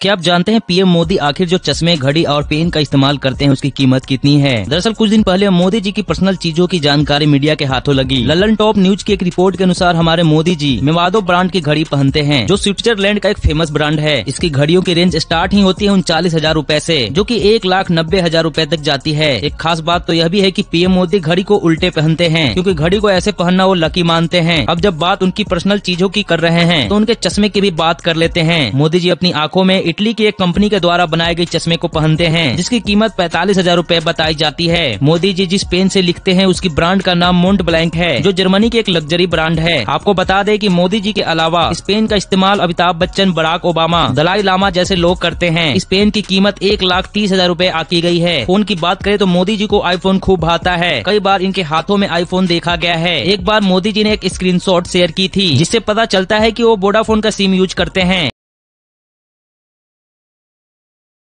क्या आप जानते हैं पीएम मोदी आखिर जो चश्मे, घड़ी और पेन का इस्तेमाल करते हैं उसकी कीमत कितनी है? दरअसल कुछ दिन पहले मोदी जी की पर्सनल चीजों की जानकारी मीडिया के हाथों लगी। ललन टॉप न्यूज की एक रिपोर्ट के अनुसार हमारे मोदी जी मिवादो ब्रांड की घड़ी पहनते हैं, जो स्विट्जरलैंड का एक फेमस ब्रांड है। इसकी घड़ियों की रेंज स्टार्ट ही होती है 39,000 रूपए से, जो कि 1,90,000 रूपए तक जाती है। एक खास बात तो यह भी है कि पीएम मोदी घड़ी को उल्टे पहनते हैं, क्योंकि घड़ी को ऐसे पहनना वो लकी मानते हैं। अब जब बात उनकी पर्सनल चीजों की कर रहे हैं तो उनके चश्मे की भी बात कर लेते हैं। मोदी जी अपनी आंखों में इटली की एक कंपनी के द्वारा बनाए गए चश्मे को पहनते हैं, जिसकी कीमत 45,000 रूपए बताई जाती है। मोदी जी जिस पेन से लिखते हैं उसकी ब्रांड का नाम मोंट ब्लैंक है, जो जर्मनी की एक लग्जरी ब्रांड है। आपको बता दें कि मोदी जी के अलावा इस पेन का इस्तेमाल अमिताभ बच्चन, बराक ओबामा, दलाई लामा जैसे लोग करते हैं। इस पेन की कीमत 1,30,000 रूपए आकी गई है। फोन की बात करें तो मोदी जी को आईफोन खूब भाता है। कई बार इनके हाथों में आईफोन देखा गया है। एक बार मोदी जी ने एक स्क्रीनशॉट शेयर की थी, जिससे पता चलता है कि वो वोडाफोन का सिम यूज करते हैं।